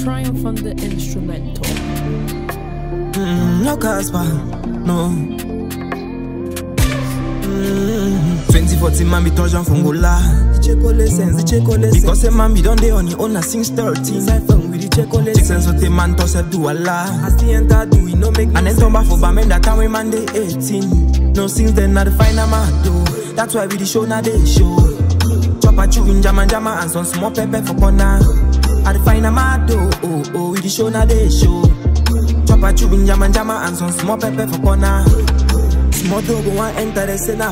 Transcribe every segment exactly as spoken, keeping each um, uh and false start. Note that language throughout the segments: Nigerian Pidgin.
Triumph on the instrumental. Mm, no Kaspa, no. Mm, twenty fourteen, man, be touchdown from Gola. Because a man be done day on your own since thirteen. Chicks and so the man toss up do a lot. And then turn back for Bamen that time we man day eighteen. No since then not the final man do. That's why we the show now they show. Chop a chewing jama jama and some small pepper for corner. At the final man do. Oh oh we the show now they show. Chop a chewing jama jama and some small pepper for corner. Small dog go and enter the center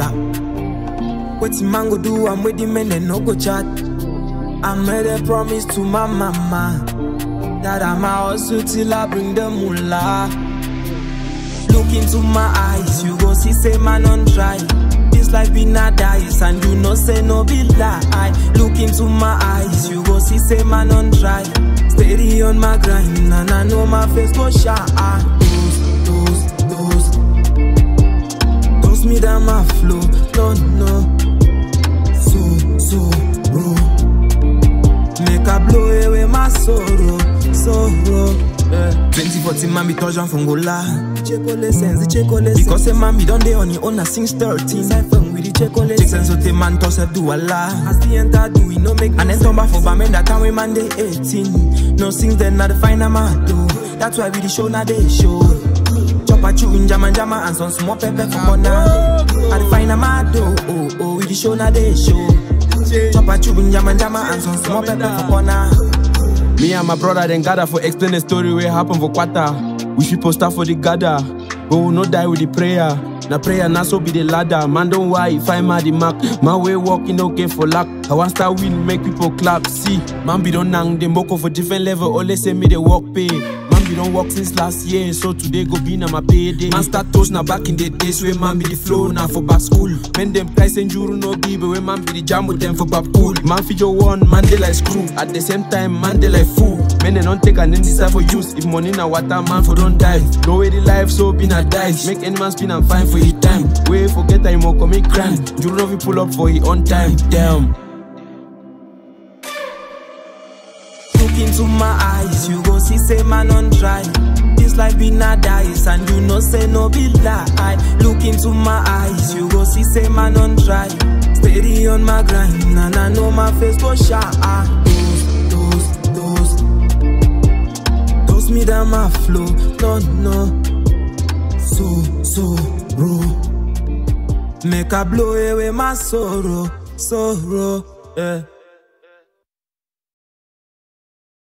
family. What man go do? I'm with the men and no go chat. I made a promise to my mama that I'ma hustle till I bring the moolah. Look into my eyes, you go see say man on try. This life be not dice and you know say no be lie. Look into my eyes, you go see say man on try. Steady on my grind and I know my face go shine. Those, those, those, those me down my flow, no, no. So, so, bro. Make a blow away my sorrow, sorrow. Yeah. twenty fourteen, man, be touchdown from Gola. Because a man be done day on your own since thirteen. Chicks and so the man toss up do a lot. And then turn back for Bamen that time we man day eighteen. No since then not the final man do. That's why we the show now they show. Chop a chewing jama jama and some small pepper for corner. At the final man do. Oh oh we the show now they show. Chop a chewing jama jama and some small pepper for corner. Me and my brother then gather for explain the story where happen for quarter. We should post up for the gather, but we no die with the prayer. Na prayer na so be the ladder. Man don't why if I'm at the mark. My way walking okay for luck. I want start win, make people clap. See, man be don't nang them work for different level. Always say me the work pay. Man be don't work since last year, so today go be na my payday. Man start toast na back in the days where man be the flow na for back school. Men them price and juru no be, but when man be the jam with them for back pool. Man feature one, man they like screw. At the same time, man they like fool. Men they don't take and then decide for use. If money na water, man for don't die. No way the life so be na dice. Make any man spin and fine for his time. Wait forget time or commit crime. Juru no fi pull up for his on time. Damn. Look into my eyes, you go see say man on try. This life be not dice and you know say no be lie. Look into my eyes, you go see say man on try. Steady on my grind and I know my face go shine. Those, those, those, those me down my flow, no, no. So, so, bro. Make a blow away my sorrow, sorrow, yeah.